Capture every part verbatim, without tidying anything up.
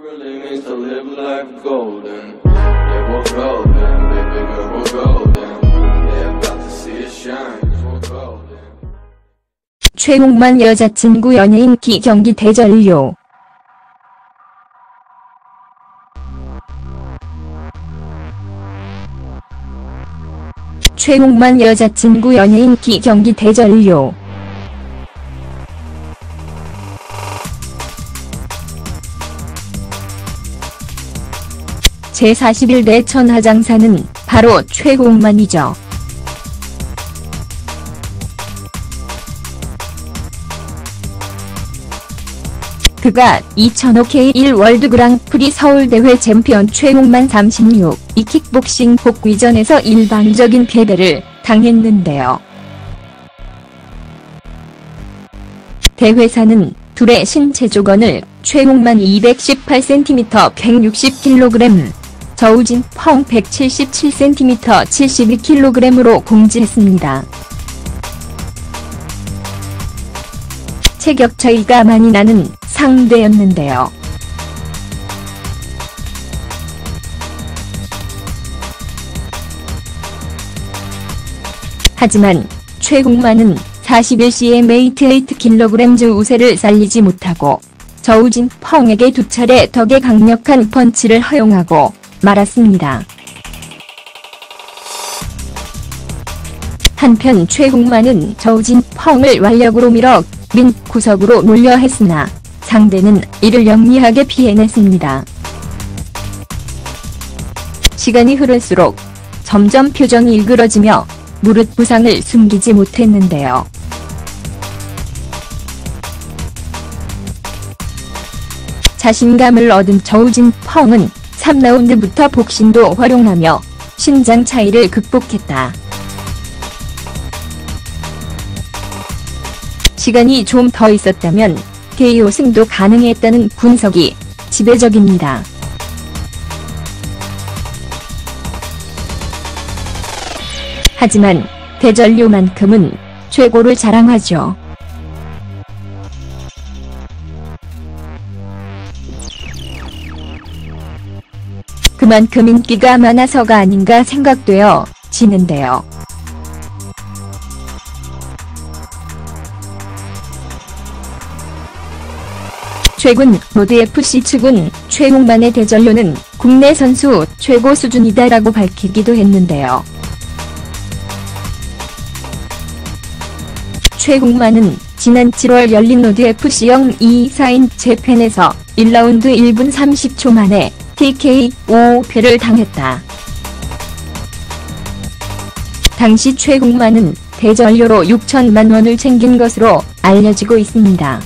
really means to live life golden. Yeah, we're golden, baby girl, we're golden. They're about to see us shine, 'cause we're golden. 최홍만 여자친구 연예인기 경기 대전료. 최홍만 여자친구 연예인기 경기 대전료. 제사십일 대 천하장사는 바로 최홍만이죠. 그가 이천오 케이 일 월드 그랑프리 서울대회 챔피언 최홍만 삼십육 이 킥복싱 복귀전에서 일방적인 패배를 당했는데요. 대회사는 둘의 신체 조건을 최홍만 이백십팔 센티미터 백육십 킬로그램, 저우진 펑 백칠십칠 센티미터 칠십이 킬로그램으로 공지했습니다. 체격 차이가 많이 나는 상대였는데요. 하지만 최홍만은 사십일 씨엠 팔십팔 킬로그램즈 우세를 살리지 못하고 저우진 펑에게 두 차례 덕에 강력한 펀치를 허용하고 말았습니다. 한편 최홍만은 저우진 펑을 완력으로 밀어 민 구석으로 몰려 했으나 상대는 이를 영리하게 피해냈습니다. 시간이 흐를수록 점점 표정이 일그러지며 무릎 부상을 숨기지 못했는데요. 자신감을 얻은 저우진 펑은 삼 라운드부터 복싱도 활용하며 신장 차이를 극복했다. 시간이 좀 더 있었다면 케이오 승도 가능했다는 분석이 지배적입니다. 하지만 대전료만큼은 최고를 자랑하죠. 그만큼 인기가 많아서가 아닌가 생각되어 지는데요. 최근 모드에프씨 측은 최홍만의 대전료는 국내 선수 최고 수준이다라고 밝히기도 했는데요. 최홍만은 지난 칠월 열린 모드에프씨 영이 사인 재팬에서 일 라운드 일 분 삼십 초 만에 티케이오 패를 당했다. 당시 최홍만은 대전료로 육천만 원을 챙긴 것으로 알려지고 있습니다.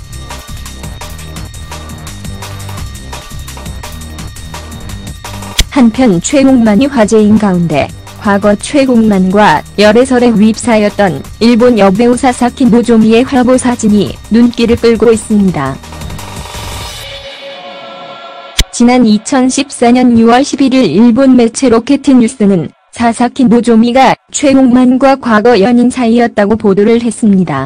한편 최홍만이 화제인 가운데 과거 최홍만과 열애설에 휩싸였던 일본 여배우 사사키 노조미의 화보 사진이 눈길을 끌고 있습니다. 지난 이천십사 년 유월 십일일 일본 매체 로켓뉴스는 사사키 노조미가 최홍만과 과거 연인 사이였다고 보도를 했습니다.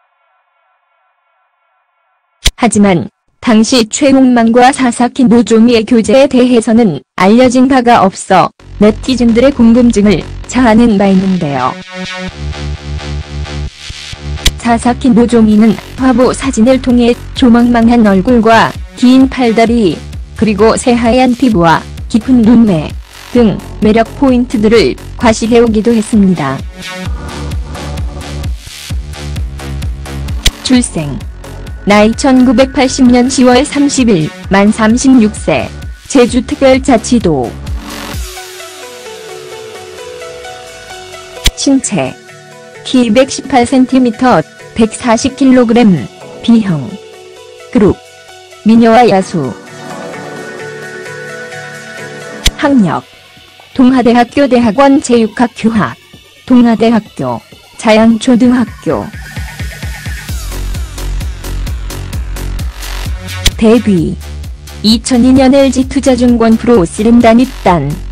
하지만 당시 최홍만과 사사키 노조미의 교제에 대해서는 알려진 바가 없어 네티즌들의 궁금증을 자아낸 바 있는데요. 사사키 노조미는 화보 사진을 통해 조망망한 얼굴과 긴 팔다리, 그리고 새하얀 피부와 깊은 눈매 등 매력 포인트들을 과시해오기도 했습니다. 출생 나이 천구백팔십 년 시월 삼십일, 만 삼십육 세, 제주특별자치도. 신체 키 백십팔 센티미터, 백사십 킬로그램, B형. 그룹 미녀와 야수. 학력 동아대학교 대학원 체육학 교학, 동아대학교, 자양초등학교. 데뷔 이천이 년 엘지투자증권 프로스림단 입단.